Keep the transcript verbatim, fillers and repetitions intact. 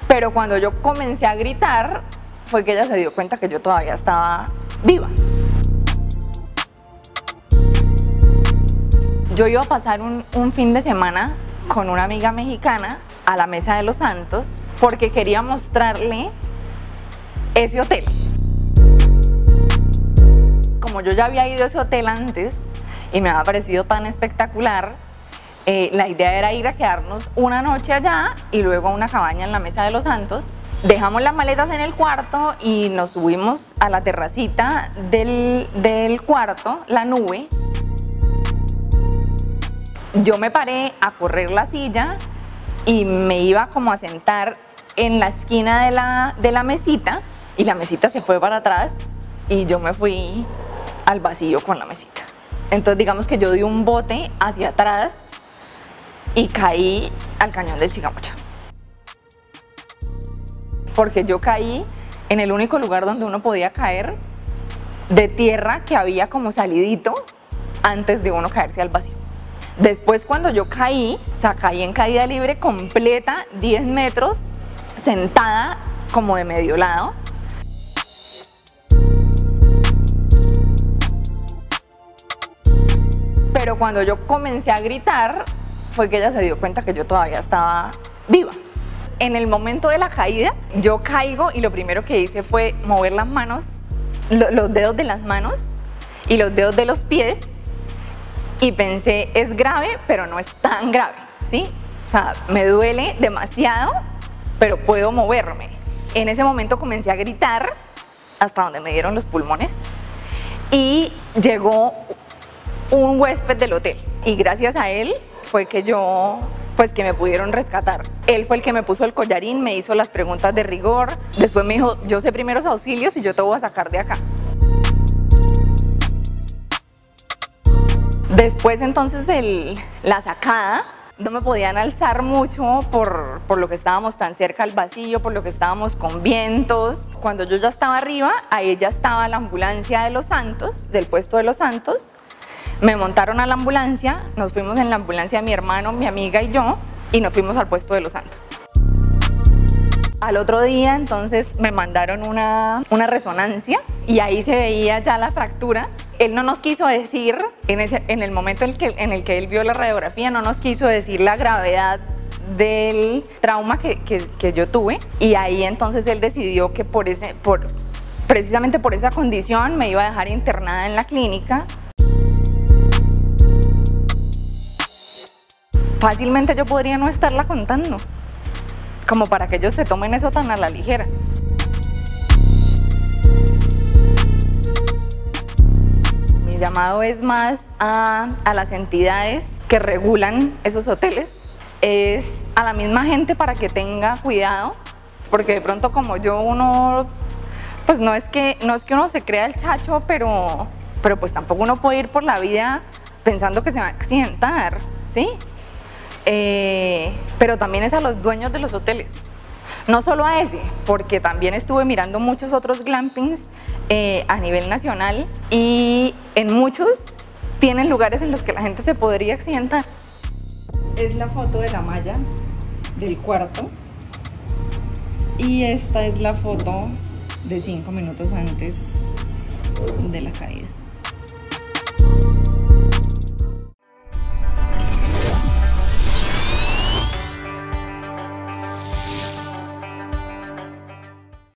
Pero cuando yo comencé a gritar, fue que ella se dio cuenta que yo todavía estaba viva. Yo iba a pasar un, un fin de semana con una amiga mexicana a la Mesa de los Santos porque quería mostrarle ese hotel. Como yo ya había ido a ese hotel antes y me había parecido tan espectacular, eh, la idea era ir a quedarnos una noche allá y luego a una cabaña en la Mesa de los Santos. Dejamos las maletas en el cuarto y nos subimos a la terracita del, del cuarto, la nube. Yo me paré a correr la silla y me iba como a sentar en la esquina de la, de la mesita y la mesita se fue para atrás y yo me fui al vacío con la mesita. Entonces digamos que yo di un bote hacia atrás y caí al cañón del Chicamocha. Porque yo caí en el único lugar donde uno podía caer de tierra que había como salidito antes de uno caerse al vacío. Después cuando yo caí, o sea, caí en caída libre completa, diez metros, sentada como de medio lado. Pero cuando yo comencé a gritar, fue que ella se dio cuenta que yo todavía estaba viva. En el momento de la caída, yo caigo y lo primero que hice fue mover las manos, los dedos de las manos y los dedos de los pies. Y pensé, es grave, pero no es tan grave, ¿sí? O sea, me duele demasiado, pero puedo moverme. En ese momento comencé a gritar hasta donde me dieron los pulmones y llegó un huésped del hotel y gracias a él fue que yo, pues que me pudieron rescatar. Él fue el que me puso el collarín, me hizo las preguntas de rigor, después me dijo, yo sé primeros auxilios y yo te voy a sacar de acá. Después entonces el, la sacada, no me podían alzar mucho por, por lo que estábamos tan cerca al vacío, por lo que estábamos con vientos. Cuando yo ya estaba arriba, ahí ya estaba la ambulancia de Los Santos, del puesto de Los Santos. Me montaron a la ambulancia, nos fuimos en la ambulancia mi hermano, mi amiga y yo, y nos fuimos al puesto de Los Santos. Al otro día entonces me mandaron una, una resonancia y ahí se veía ya la fractura. Él no nos quiso decir, en, ese, en el momento en el, que, en el que él vio la radiografía, no nos quiso decir la gravedad del trauma que, que, que yo tuve. Y ahí entonces él decidió que por ese, por, precisamente por esa condición me iba a dejar internada en la clínica. Fácilmente yo podría no estarla contando, como para que ellos se tomen eso tan a la ligera. Mi llamado es más a, a las entidades que regulan esos hoteles, es a la misma gente para que tenga cuidado, porque de pronto como yo uno, pues no es que, no es que uno se crea el chacho, pero, pero pues tampoco uno puede ir por la vida pensando que se va a accidentar, ¿sí? Eh, pero también es a los dueños de los hoteles, no solo a ese, porque también estuve mirando muchos otros glampings eh, a nivel nacional y en muchos tienen lugares en los que la gente se podría accidentar. Es la foto de la malla del cuarto y esta es la foto de cinco minutos antes de la caída.